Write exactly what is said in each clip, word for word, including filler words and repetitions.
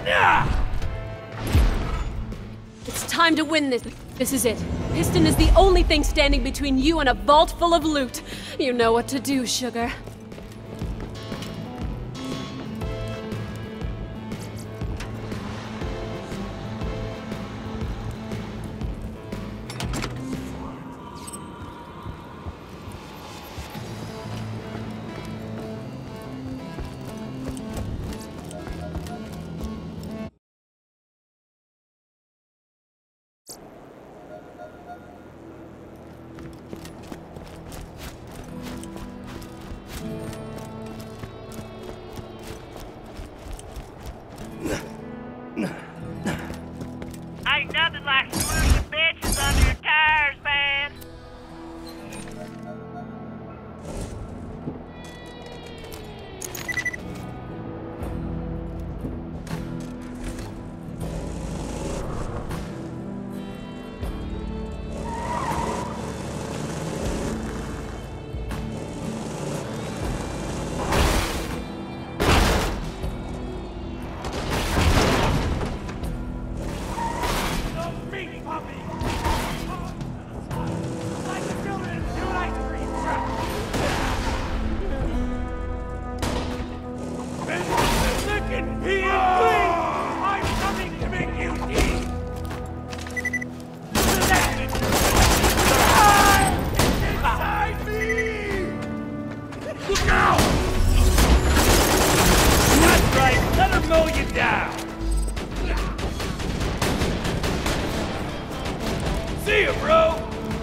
It's time to win this. This is it. Piston is the only thing standing between you and a vault full of loot. You know what to do, sugar. Ain't nothing like squirting bitches under your tires, man. See ya, bro!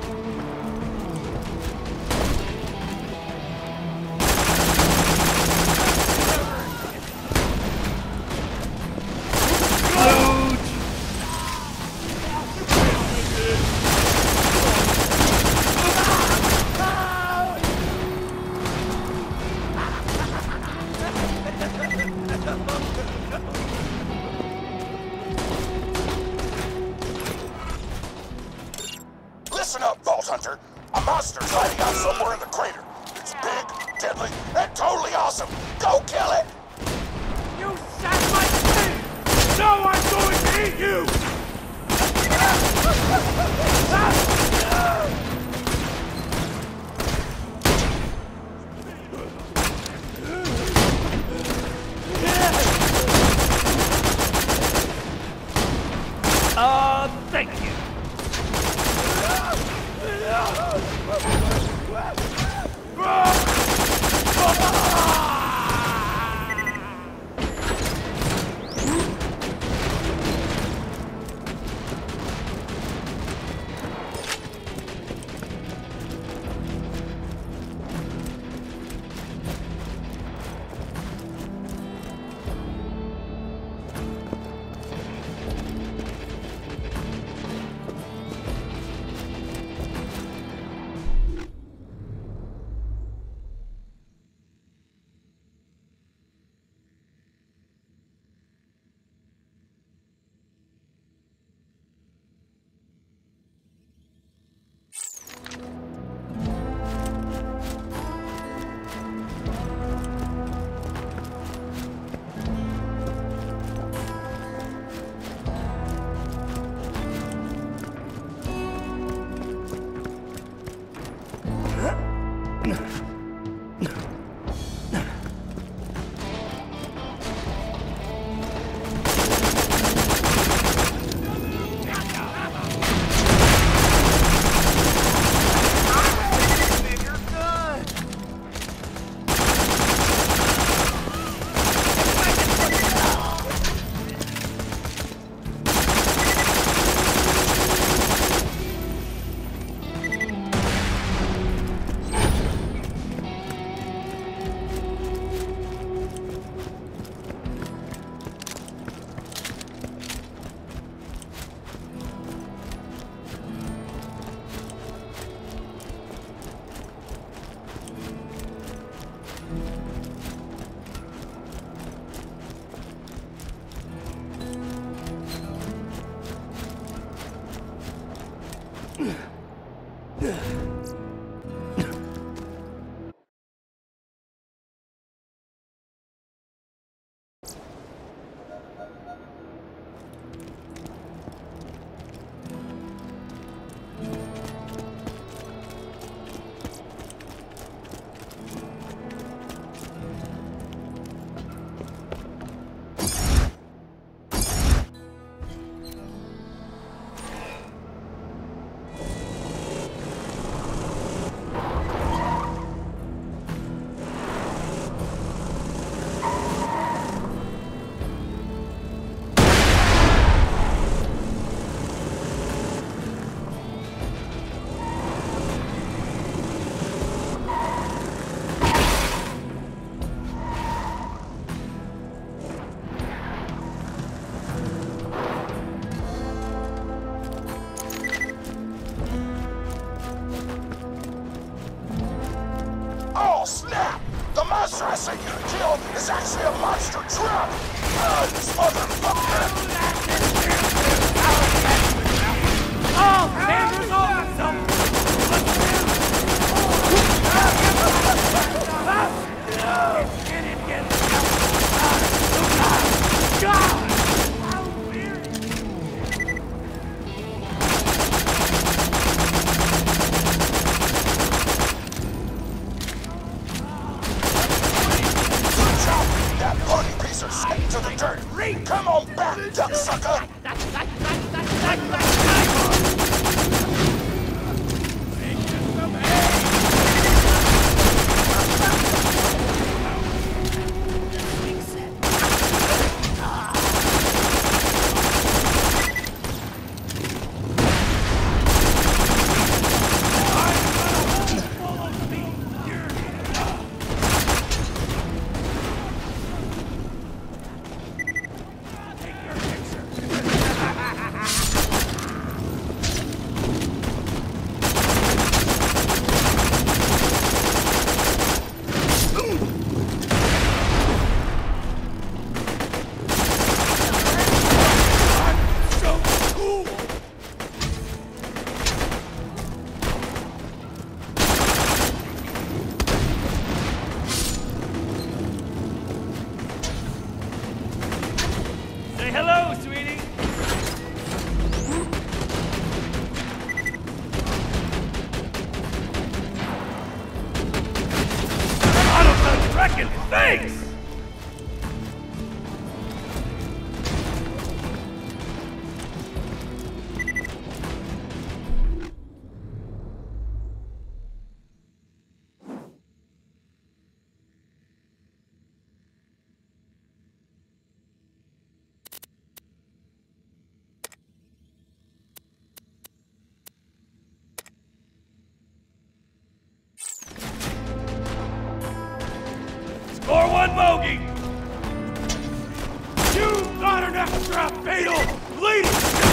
Listen up, Vault Hunter. A monster's hiding out somewhere in the crater. It's big, deadly, and totally awesome. Go kill it! You shot my kid! Now I'm going to eat you! Uh, thank you. monster I sent you to kill is actually a monster truck! Ah, this motherfucker! Oh, Sanders awesome! God! How weird! That bloody piece of shit to the dirt! Come on back, duck sucker! Say hello, sweetie! Autogun wrecking! Thanks! Score one bogey! You got an extra fatal bleeding!